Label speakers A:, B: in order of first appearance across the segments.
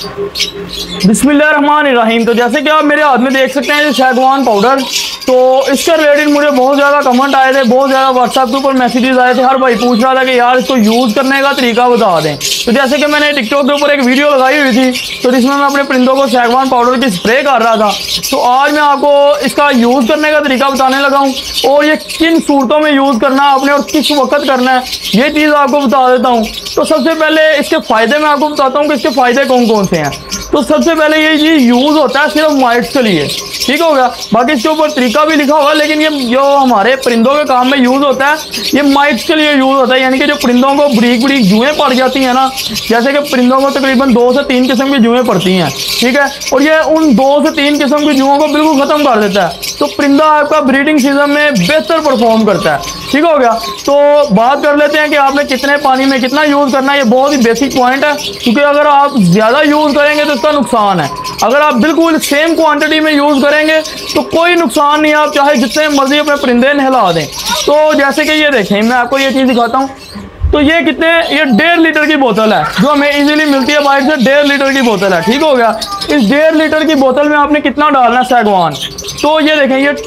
A: बिस्मिल्लाहिर्रहमानिर्रहीम। तो जैसे कि आप मेरे हाथ में देख सकते हैं शैगवान पाउडर, तो इसके रिलेटेड मुझे बहुत ज़्यादा कमेंट आए थे, बहुत ज़्यादा व्हाट्सएप के ऊपर मैसेजेस आए थे। हर भाई पूछ रहा था कि यार इसको यूज़ करने का तरीका बता दें। तो जैसे कि मैंने टिकटॉक के ऊपर एक वीडियो लगाई हुई थी, तो जिसमें मैं अपने परिंदों को शैगवान पाउडर की स्प्रे कर रहा था। तो आज मैं आपको इसका यूज़ करने का तरीका बताने लगा हूँ, और ये किन सूरतों में यूज़ करना है आपने और किस वक्त करना है, ये चीज़ आपको बता देता हूँ। तो सबसे पहले इसके फ़ायदे मैं आपको बताता हूँ कि इसके फ़ायदे कौन कौन से हैं। तो सबसे पहले ये चीज़ यूज़ होता है सिर्फ माइट्स के लिए, ठीक हो गया। बाकी इसके ऊपर तरीका भी लिखा हुआ है, लेकिन ये जो हमारे परिंदों के काम में यूज़ होता है, ये माइट्स के लिए यूज़ होता है। यानी कि जो परिंदों को बरीक बरीक जुएँ पड़ जाती हैं ना, जैसे कि परिंदों को तकरीबन 2 से 3 किस्म की जुएँ पड़ती हैं, ठीक है, और ये उन 2 से 3 किस्म की जुओं को बिल्कुल ख़त्म कर देता है। तो परिंदा आपका ब्रीडिंग सीजन में बेहतर परफॉर्म करता है, ठीक हो गया। तो बात कर लेते हैं कि आपने कितने पानी में कितना यूज़ करना है। ये बहुत ही बेसिक पॉइंट है, क्योंकि अगर आप ज़्यादा यूज़ करेंगे तो इसका नुकसान है। अगर आप बिल्कुल सेम क्वांटिटी में यूज़ करेंगे तो कोई नुकसान नहीं, आप चाहे जितने मर्जी अपने परिंदे नहला दें। तो जैसे कि ये देखें, मैं आपको ये चीज़ दिखाता हूँ। तो ये कितने, ये 1.5 लीटर की बोतल है, जो हमें इजीली मिलती है बाइक से। 1.5 लीटर की बोतल है, ठीक हो गया। इस 1.5 लीटर की बोतल में आपने कितना डालना है शैगवान। तो ये देखें, ये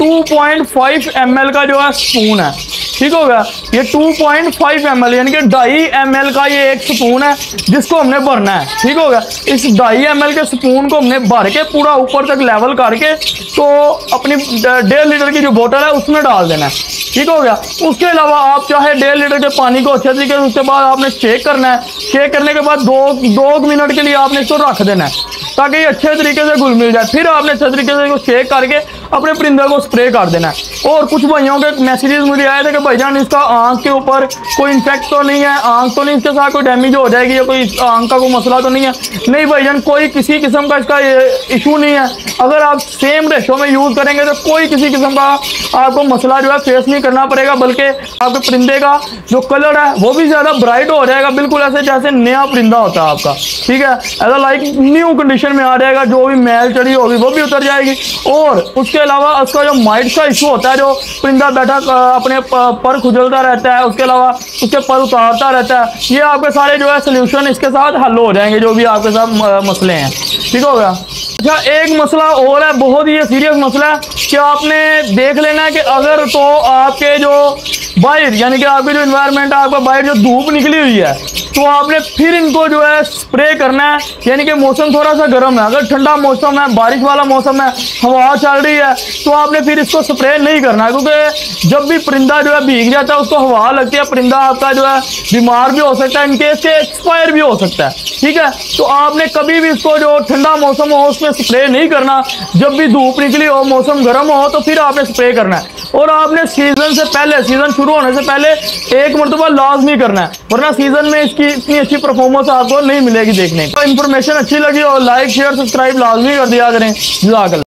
A: 2.5 ml का जो है स्पून है, ठीक हो गया। ये 2.5 ml यानी कि 2.5 ml का ये एक स्पून है, जिसको हमने भरना है, ठीक हो गया। इस 2.5 ml के स्पून को हमने भर के पूरा ऊपर तक लेवल करके तो अपनी 1.5 लीटर की जो बोतल है उसमें डाल देना है, ठीक हो गया। उसके अलावा आप चाहे 1.5 लीटर के पानी को अच्छे तरीके से, उसके बाद आपने शेक करना है। शेक करने के बाद दो मिनट के लिए आपने इसको रख देना है, ताकि ये अच्छे तरीके से घुल मिल जाए। फिर आपने अच्छे तरीके से इसको शेक करके अपने परिंदे को स्प्रे कर देना है। और कुछ भाइयों के मैसेजेस मुझे आए थे कि भाईजान इसका आंख के ऊपर कोई इन्फेक्ट तो नहीं है, आंख तो नहीं इसके साथ कोई डैमेज हो जाएगी या कोई आंख का कोई मसला तो नहीं है। नहीं भाईजान, कोई किसी किस्म का इसका इशू नहीं है। अगर आप सेम रेशो में यूज़ करेंगे तो कोई किसी किस्म का आपको मसला जो है फेस नहीं करना पड़ेगा, बल्कि आपके परिंदे का जो कलर है वो भी ज़्यादा ब्राइट हो जाएगा, बिल्कुल ऐसे जैसे नया परिंदा होता है आपका, ठीक है। ऐसा लाइक न्यू कंडीशन में आ जाएगा, जो भी मैल चढ़ी होगी वो भी उतर जाएगी। और उसके अलावा उसका जो माइट का इशू होता है, जो परिंदा बैठा अपने पर खुजलता रहता है, उसके अलावा उसके पर उतारता रहता है, ये आपके सारे जो है सोल्यूशन इसके साथ हल हो जाएंगे, जो भी आपके साथ मसले हैं, ठीक हो गया। अच्छा, एक मसला और है, बहुत ही सीरियस मसला है कि आपने देख लेना है कि अगर तो आपके जो बाहर यानी कि आपके जो एनवायरनमेंट है, आपका बाहर जो धूप निकली हुई है, तो आपने फिर इनको जो है स्प्रे करना है। यानी कि मौसम थोड़ा सा गर्म है, अगर ठंडा मौसम है, बारिश वाला मौसम है, हवा चल रही है, तो आपने फिर इसको स्प्रे नहीं करना है, क्योंकि जब भी परिंदा जो है भीग जाता है, उसको हवा लगती है, परिंदा आपका जो है बीमार भी हो सकता है, इनकेस के एक्सपायर भी हो सकता है, ठीक है। तो आपने कभी भी इसको जो ठंडा मौसम हो उसमें स्प्रे नहीं करना। जब भी धूप निकली हो, मौसम गर्म हो, तो फिर आपने स्प्रे करना है। और आपने सीजन से पहले, सीजन शुरू होने से पहले एक मरतबा लाजमी करना है, वरना सीजन में इसकी इतनी अच्छी परफॉर्मेंस आपको नहीं मिलेगी देखने को। तो इन्फॉर्मेशन अच्छी लगी और लाइक शेयर सब्सक्राइब लाजमी कर दिया करें। जज़ाकल्लाह।